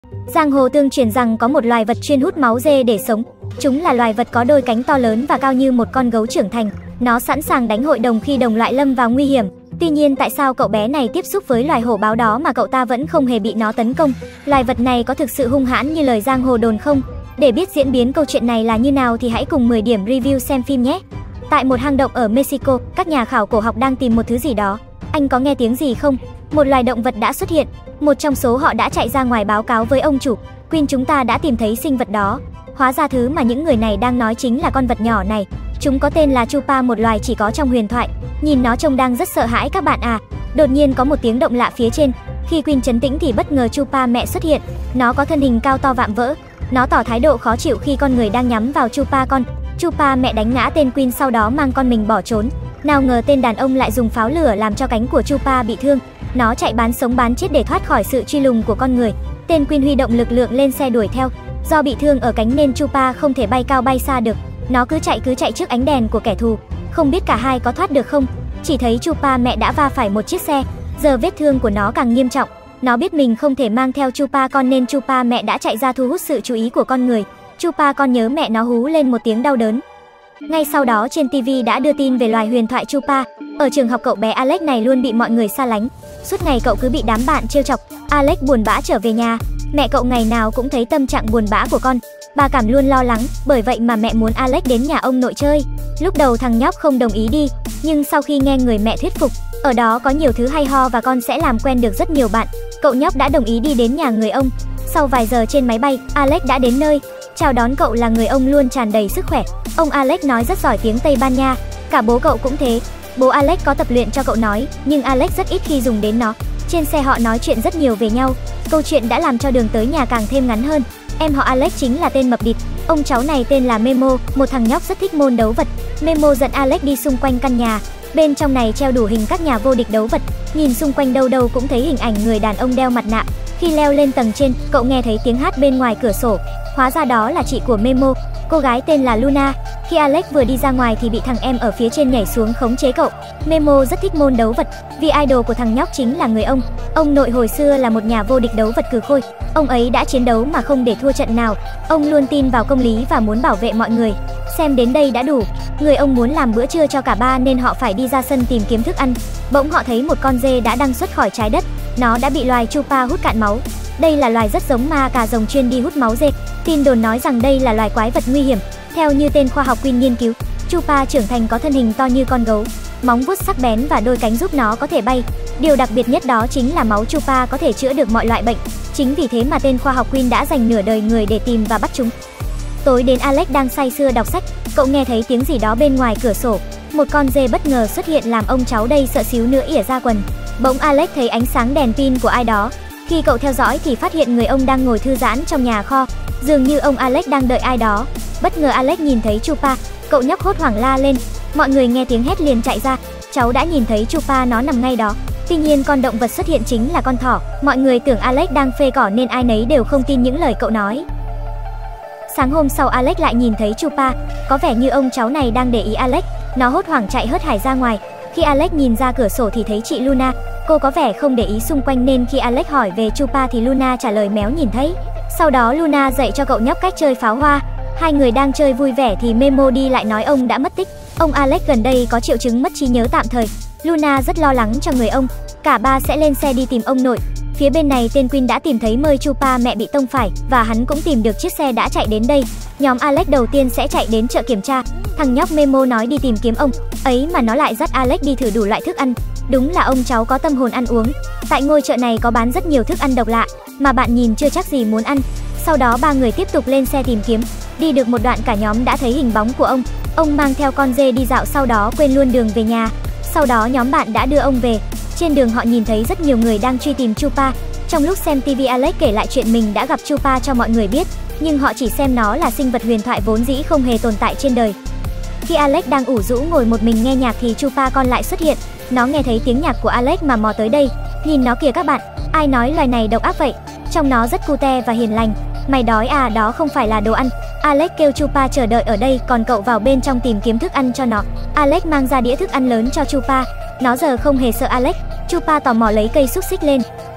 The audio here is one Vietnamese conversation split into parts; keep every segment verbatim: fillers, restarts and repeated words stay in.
Giang hồ tương truyền rằng có một loài vật chuyên hút máu dê để sống. Chúng là loài vật có đôi cánh to lớn và cao như một con gấu trưởng thành. Nó sẵn sàng đánh hội đồng khi đồng loại lâm vào nguy hiểm. Tuy nhiên tại sao cậu bé này tiếp xúc với loài hổ báo đó mà cậu ta vẫn không hề bị nó tấn công? Loài vật này có thực sự hung hãn như lời giang hồ đồn không? Để biết diễn biến câu chuyện này là như nào thì hãy cùng mười điểm review xem phim nhé. Tại một hang động ở Mexico, các nhà khảo cổ học đang tìm một thứ gì đó. Anh có nghe tiếng gì không? Một loài động vật đã xuất hiện. Một trong số họ đã chạy ra ngoài báo cáo với ông chủ. Queen, chúng ta đã tìm thấy sinh vật đó. Hóa ra thứ mà những người này đang nói chính là con vật nhỏ này. Chúng có tên là Chupa, một loài chỉ có trong huyền thoại. Nhìn nó trông đang rất sợ hãi các bạn à. Đột nhiên có một tiếng động lạ phía trên. Khi Queen trấn tĩnh thì bất ngờ Chupa mẹ xuất hiện. Nó có thân hình cao to vạm vỡ. Nó tỏ thái độ khó chịu khi con người đang nhắm vào Chupa con. Chupa mẹ đánh ngã tên Queen, sau đó mang con mình bỏ trốn. Nào ngờ tên đàn ông lại dùng pháo lửa làm cho cánh của Chupa bị thương. Nó chạy bán sống bán chết để thoát khỏi sự truy lùng của con người. Tên Queen huy động lực lượng lên xe đuổi theo. Do bị thương ở cánh nên Chupa không thể bay cao bay xa được. Nó cứ chạy cứ chạy trước ánh đèn của kẻ thù. Không biết cả hai có thoát được không. Chỉ thấy Chupa mẹ đã va phải một chiếc xe. Giờ vết thương của nó càng nghiêm trọng. Nó biết mình không thể mang theo Chupa con nên Chupa mẹ đã chạy ra thu hút sự chú ý của con người. Chupa con nhớ mẹ nó hú lên một tiếng đau đớn. Ngay sau đó trên ti vi đã đưa tin về loài huyền thoại Chupa. Ở trường học, cậu bé Alex này luôn bị mọi người xa lánh. Suốt ngày cậu cứ bị đám bạn trêu chọc. Alex buồn bã trở về nhà. Mẹ cậu ngày nào cũng thấy tâm trạng buồn bã của con. Bà cảm luôn lo lắng, bởi vậy mà mẹ muốn Alex đến nhà ông nội chơi. Lúc đầu thằng nhóc không đồng ý đi, nhưng sau khi nghe người mẹ thuyết phục, ở đó có nhiều thứ hay ho và con sẽ làm quen được rất nhiều bạn, cậu nhóc đã đồng ý đi đến nhà người ông. Sau vài giờ trên máy bay, Alex đã đến nơi. Chào đón cậu là người ông luôn tràn đầy sức khỏe. Ông Alex nói rất giỏi tiếng Tây Ban Nha. Cả bố cậu cũng thế. Bố Alex có tập luyện cho cậu nói, nhưng Alex rất ít khi dùng đến nó. Trên xe họ nói chuyện rất nhiều về nhau. Câu chuyện đã làm cho đường tới nhà càng thêm ngắn hơn. Em họ Alex chính là tên mập địt. Ông cháu này tên là Memo, một thằng nhóc rất thích môn đấu vật. Memo dẫn Alex đi xung quanh căn nhà. Bên trong này treo đủ hình các nhà vô địch đấu vật. Nhìn xung quanh đâu đâu cũng thấy hình ảnh người đàn ông đeo mặt nạ. Khi leo lên tầng trên, cậu nghe thấy tiếng hát bên ngoài cửa sổ. Hóa ra đó là chị của Memo, cô gái tên là Luna. Khi Alex vừa đi ra ngoài thì bị thằng em ở phía trên nhảy xuống khống chế cậu. Memo rất thích môn đấu vật, vì idol của thằng nhóc chính là người ông. Ông nội hồi xưa là một nhà vô địch đấu vật cừ khôi. Ông ấy đã chiến đấu mà không để thua trận nào. Ông luôn tin vào công lý và muốn bảo vệ mọi người. Xem đến đây đã đủ. Người ông muốn làm bữa trưa cho cả ba nên họ phải đi ra sân tìm kiếm thức ăn. Bỗng họ thấy một con dê đã đăng xuất khỏi trái đất. Nó đã bị loài Chupa hút cạn máu. Đây là loài rất giống ma cà rồng chuyên đi hút máu dê. Tin đồn nói rằng đây là loài quái vật nguy hiểm. Theo như tên khoa học Queen nghiên cứu, Chupa trưởng thành có thân hình to như con gấu, móng vuốt sắc bén và đôi cánh giúp nó có thể bay. Điều đặc biệt nhất đó chính là máu Chupa có thể chữa được mọi loại bệnh. Chính vì thế mà tên khoa học Queen đã dành nửa đời người để tìm và bắt chúng. Tối đến, Alex đang say sưa đọc sách. Cậu nghe thấy tiếng gì đó bên ngoài cửa sổ. Một con dê bất ngờ xuất hiện làm ông cháu đây sợ xíu nữa ỉa ra quần. Bỗng Alex thấy ánh sáng đèn pin của ai đó. Khi cậu theo dõi thì phát hiện người ông đang ngồi thư giãn trong nhà kho. Dường như ông Alex đang đợi ai đó. Bất ngờ Alex nhìn thấy Chupa, cậu nhóc hốt hoảng la lên. Mọi người nghe tiếng hét liền chạy ra. Cháu đã nhìn thấy Chupa, nó nằm ngay đó. Tuy nhiên con động vật xuất hiện chính là con thỏ. Mọi người tưởng Alex đang phê cỏ nên ai nấy đều không tin những lời cậu nói. Sáng hôm sau, Alex lại nhìn thấy Chupa. Có vẻ như ông cháu này đang để ý Alex. Nó hốt hoảng chạy hớt hải ra ngoài. Khi Alex nhìn ra cửa sổ thì thấy chị Luna. Cô có vẻ không để ý xung quanh nên khi Alex hỏi về Chupa thì Luna trả lời méo nhìn thấy. Sau đó Luna dạy cho cậu nhóc cách chơi pháo hoa. Hai người đang chơi vui vẻ thì Memo đi lại nói ông đã mất tích. Ông Alex gần đây có triệu chứng mất trí nhớ tạm thời. Luna rất lo lắng cho người ông. Cả ba sẽ lên xe đi tìm ông nội. Phía bên này tên Queen đã tìm thấy mơi Chupa mẹ bị tông phải và hắn cũng tìm được chiếc xe đã chạy đến đây. Nhóm Alex đầu tiên sẽ chạy đến chợ kiểm tra. Thằng nhóc Memo nói đi tìm kiếm ông ấy mà nó lại dắt Alex đi thử đủ loại thức ăn. Đúng là ông cháu có tâm hồn ăn uống. Tại ngôi chợ này có bán rất nhiều thức ăn độc lạ mà bạn nhìn chưa chắc gì muốn ăn. Sau đó ba người tiếp tục lên xe tìm kiếm. Đi được một đoạn cả nhóm đã thấy hình bóng của ông. Ông mang theo con dê đi dạo, sau đó quên luôn đường về nhà. Sau đó nhóm bạn đã đưa ông về. Trên đường họ nhìn thấy rất nhiều người đang truy tìm Chupa. Trong lúc xem ti vi, Alex kể lại chuyện mình đã gặp Chupa cho mọi người biết. Nhưng họ chỉ xem nó là sinh vật huyền thoại vốn dĩ không hề tồn tại trên đời. Khi Alex đang ủ rũ ngồi một mình nghe nhạc thì Chupa con lại xuất hiện. Nó nghe thấy tiếng nhạc của Alex mà mò tới đây. Nhìn nó kìa các bạn, ai nói loài này độc ác vậy? Trông nó rất cute và hiền lành. Mày đói à? Đó không phải là đồ ăn. Alex kêu Chupa chờ đợi ở đây, còn cậu vào bên trong tìm kiếm thức ăn cho nó. Alex mang ra đĩa thức ăn lớn cho Chupa. Nó giờ không hề sợ Alex. Chupa tò mò lấy cây xúc xích lên.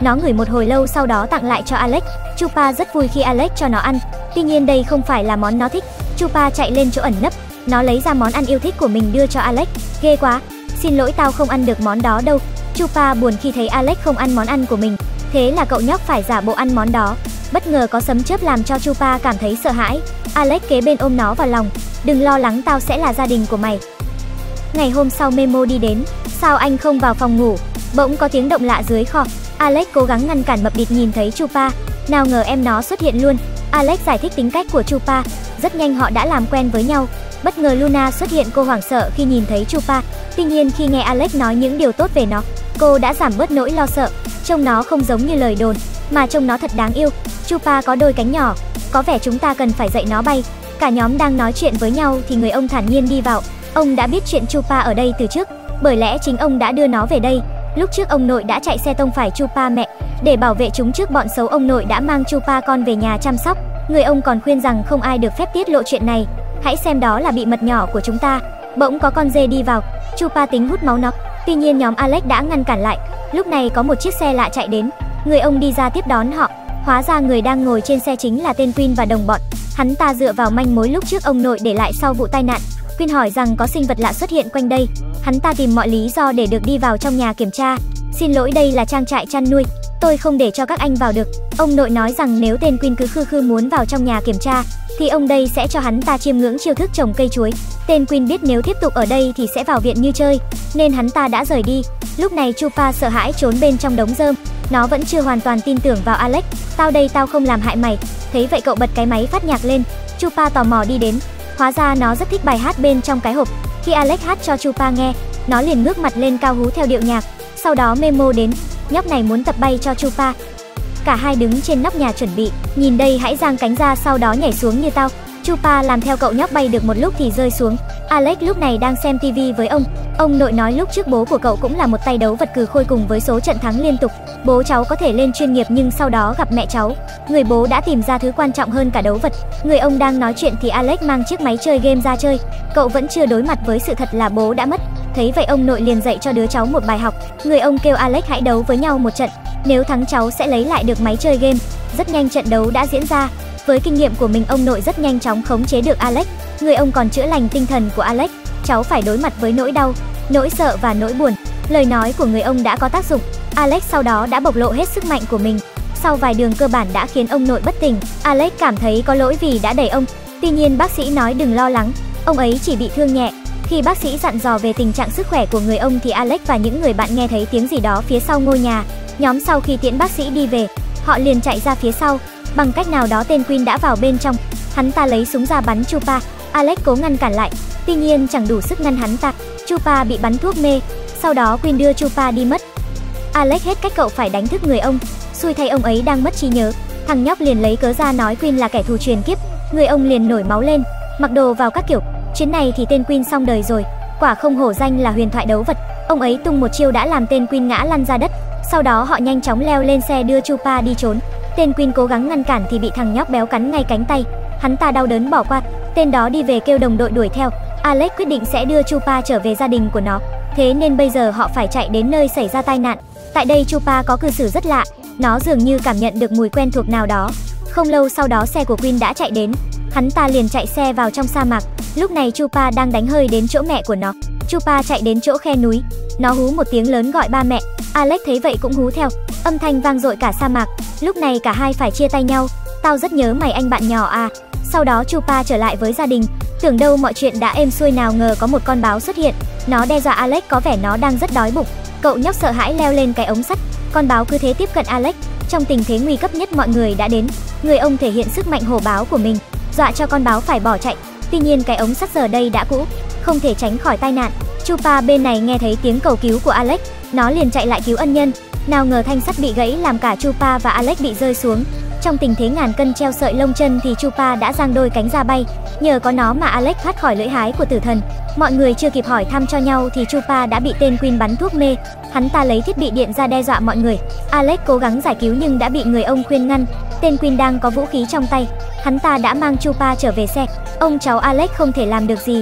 Nó ngửi một hồi lâu sau đó tặng lại cho Alex. Chupa rất vui khi Alex cho nó ăn. Tuy nhiên đây không phải là món nó thích. Chupa chạy lên chỗ ẩn nấp. Nó lấy ra món ăn yêu thích của mình đưa cho Alex. Ghê quá, xin lỗi tao không ăn được món đó đâu. Chupa buồn khi thấy Alex không ăn món ăn của mình. Thế là cậu nhóc phải giả bộ ăn món đó. Bất ngờ có sấm chớp làm cho Chupa cảm thấy sợ hãi. Alex kế bên ôm nó vào lòng. Đừng lo lắng, tao sẽ là gia đình của mày. Ngày hôm sau Memo đi đến. Sao anh không vào phòng ngủ? Bỗng có tiếng động lạ dưới kho. Alex cố gắng ngăn cản mập địt nhìn thấy Chupa. Nào ngờ em nó xuất hiện luôn. Alex giải thích tính cách của Chupa. Rất nhanh họ đã làm quen với nhau. Bất ngờ Luna xuất hiện, cô hoảng sợ khi nhìn thấy Chupa. Tuy nhiên khi nghe Alex nói những điều tốt về nó, cô đã giảm bớt nỗi lo sợ. Trông nó không giống như lời đồn, mà trông nó thật đáng yêu. Chupa có đôi cánh nhỏ, có vẻ chúng ta cần phải dạy nó bay. Cả nhóm đang nói chuyện với nhau thì người ông thản nhiên đi vào. Ông đã biết chuyện Chupa ở đây từ trước, bởi lẽ chính ông đã đưa nó về đây. Lúc trước ông nội đã chạy xe tông phải Chupa mẹ. Để bảo vệ chúng trước bọn xấu, ông nội đã mang Chupa con về nhà chăm sóc. Người ông còn khuyên rằng không ai được phép tiết lộ chuyện này. Hãy xem đó là bí mật nhỏ của chúng ta. Bỗng có con dê đi vào. Chupa tính hút máu nó. Tuy nhiên nhóm Alex đã ngăn cản lại. Lúc này có một chiếc xe lạ chạy đến. Người ông đi ra tiếp đón họ. Hóa ra người đang ngồi trên xe chính là tên Quinn và đồng bọn. Hắn ta dựa vào manh mối lúc trước ông nội để lại sau vụ tai nạn. Quinn hỏi rằng có sinh vật lạ xuất hiện quanh đây. Hắn ta tìm mọi lý do để được đi vào trong nhà kiểm tra. Xin lỗi, đây là trang trại chăn nuôi, tôi không để cho các anh vào được. Ông nội nói rằng nếu tên Quinn cứ khư khư muốn vào trong nhà kiểm tra thì ông đây sẽ cho hắn ta chiêm ngưỡng chiêu thức trồng cây chuối. Tên Quinn biết nếu tiếp tục ở đây thì sẽ vào viện như chơi, nên hắn ta đã rời đi. Lúc này Chupa sợ hãi trốn bên trong đống rơm. Nó vẫn chưa hoàn toàn tin tưởng vào Alex. Tao đây, tao không làm hại mày. Thấy vậy cậu bật cái máy phát nhạc lên. Chupa tò mò đi đến. Hóa ra nó rất thích bài hát bên trong cái hộp. Khi Alex hát cho Chupa nghe, nó liền ngước mặt lên cao hú theo điệu nhạc. Sau đó Memo đến. Nhóc này muốn tập bay cho Chupa. Cả hai đứng trên nóc nhà chuẩn bị. Nhìn đây, hãy giang cánh ra sau đó nhảy xuống như tao. Chupa làm theo cậu nhóc bay được một lúc thì rơi xuống. Alex lúc này đang xem tivi với ông. Ông nội nói lúc trước bố của cậu cũng là một tay đấu vật cừ khôi cùng với số trận thắng liên tục. Bố cháu có thể lên chuyên nghiệp nhưng sau đó gặp mẹ cháu. Người bố đã tìm ra thứ quan trọng hơn cả đấu vật. Người ông đang nói chuyện thì Alex mang chiếc máy chơi game ra chơi. Cậu vẫn chưa đối mặt với sự thật là bố đã mất. Thấy vậy ông nội liền dạy cho đứa cháu một bài học. Người ông kêu Alex hãy đấu với nhau một trận. Nếu thắng cháu sẽ lấy lại được máy chơi game. Rất nhanh trận đấu đã diễn ra. Với kinh nghiệm của mình, ông nội rất nhanh chóng khống chế được Alex. Người ông còn chữa lành tinh thần của Alex. Cháu phải đối mặt với nỗi đau, nỗi sợ và nỗi buồn. Lời nói của người ông đã có tác dụng. Alex sau đó đã bộc lộ hết sức mạnh của mình. Sau vài đường cơ bản đã khiến ông nội bất tỉnh. Alex cảm thấy có lỗi vì đã đẩy ông. Tuy nhiên bác sĩ nói đừng lo lắng, ông ấy chỉ bị thương nhẹ. Khi bác sĩ dặn dò về tình trạng sức khỏe của người ông thì Alex và những người bạn nghe thấy tiếng gì đó phía sau ngôi nhà. Nhóm sau khi tiễn bác sĩ đi về, họ liền chạy ra phía sau. Bằng cách nào đó tên Quinn đã vào bên trong. Hắn ta lấy súng ra bắn Chupa. Alex cố ngăn cản lại, tuy nhiên chẳng đủ sức ngăn hắn ta. Chupa bị bắn thuốc mê. Sau đó Quinn đưa Chupa đi mất. Alex hết cách, cậu phải đánh thức người ông. Xui thay ông ấy đang mất trí nhớ. Thằng nhóc liền lấy cớ ra nói Quinn là kẻ thù truyền kiếp. Người ông liền nổi máu lên, mặc đồ vào các kiểu. Chuyến này thì tên Quinn xong đời rồi. Quả không hổ danh là huyền thoại đấu vật. Ông ấy tung một chiêu đã làm tên Quinn ngã lăn ra đất. Sau đó họ nhanh chóng leo lên xe đưa Chupa đi trốn. Tên Quinn cố gắng ngăn cản thì bị thằng nhóc béo cắn ngay cánh tay. Hắn ta đau đớn bỏ qua. Tên đó đi về kêu đồng đội đuổi theo. Alex quyết định sẽ đưa Chupa trở về gia đình của nó. Thế nên bây giờ họ phải chạy đến nơi xảy ra tai nạn. Tại đây Chupa có cư xử rất lạ. Nó dường như cảm nhận được mùi quen thuộc nào đó. Không lâu sau đó xe của Quinn đã chạy đến. Hắn ta liền chạy xe vào trong sa mạc. Lúc này Chupa đang đánh hơi đến chỗ mẹ của nó. Chupa chạy đến chỗ khe núi. Nó hú một tiếng lớn gọi ba mẹ. Alex thấy vậy cũng hú theo. Âm thanh vang dội cả sa mạc. Lúc này cả hai phải chia tay nhau. Tao rất nhớ mày anh bạn nhỏ à. Sau đó Chupa trở lại với gia đình. Tưởng đâu mọi chuyện đã êm xuôi, nào ngờ có một con báo xuất hiện. Nó đe dọa Alex, có vẻ nó đang rất đói bụng. Cậu nhóc sợ hãi leo lên cái ống sắt. Con báo cứ thế tiếp cận Alex. Trong tình thế nguy cấp nhất mọi người đã đến. Người ông thể hiện sức mạnh hổ báo của mình, dọa cho con báo phải bỏ chạy. Tuy nhiên cái ống sắt giờ đây đã cũ, không thể tránh khỏi tai nạn. Chupa bên này nghe thấy tiếng cầu cứu của Alex. Nó liền chạy lại cứu ân nhân. Nào ngờ thanh sắt bị gãy làm cả Chupa và Alex bị rơi xuống. Trong tình thế ngàn cân treo sợi lông chân thì Chupa đã giang đôi cánh ra bay. Nhờ có nó mà Alex thoát khỏi lưỡi hái của tử thần. Mọi người chưa kịp hỏi thăm cho nhau thì Chupa đã bị tên Quinn bắn thuốc mê. Hắn ta lấy thiết bị điện ra đe dọa mọi người. Alex cố gắng giải cứu nhưng đã bị người ông khuyên ngăn. Tên Quinn đang có vũ khí trong tay. Hắn ta đã mang Chupa trở về xe. Ông cháu Alex không thể làm được gì.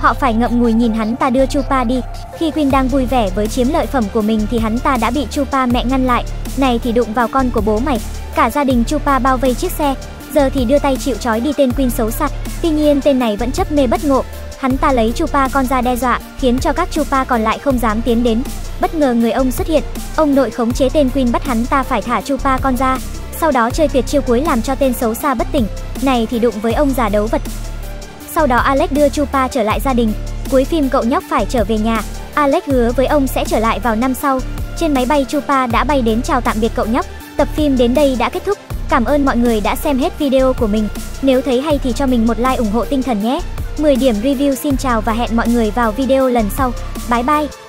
Họ phải ngậm ngùi nhìn hắn ta đưa Chupa đi. Khi Queen đang vui vẻ với chiếm lợi phẩm của mình thì hắn ta đã bị Chupa mẹ ngăn lại. Này thì đụng vào con của bố mày. Cả gia đình Chupa bao vây chiếc xe. Giờ thì đưa tay chịu trói đi tên Queen xấu xa. Tuy nhiên tên này vẫn chấp mê bất ngộ. Hắn ta lấy Chupa con ra đe dọa, khiến cho các Chupa còn lại không dám tiến đến. Bất ngờ người ông xuất hiện. Ông nội khống chế tên Queen bắt hắn ta phải thả Chupa con ra. Sau đó chơi tuyệt chiêu cuối làm cho tên xấu xa bất tỉnh. Này thì đụng với ông già đấu vật. Sau đó Alex đưa Chupa trở lại gia đình. Cuối phim cậu nhóc phải trở về nhà. Alex hứa với ông sẽ trở lại vào năm sau. Trên máy bay Chupa đã bay đến chào tạm biệt cậu nhóc. Tập phim đến đây đã kết thúc. Cảm ơn mọi người đã xem hết video của mình. Nếu thấy hay thì cho mình một like ủng hộ tinh thần nhé. mười điểm review xin chào và hẹn mọi người vào video lần sau. Bye bye.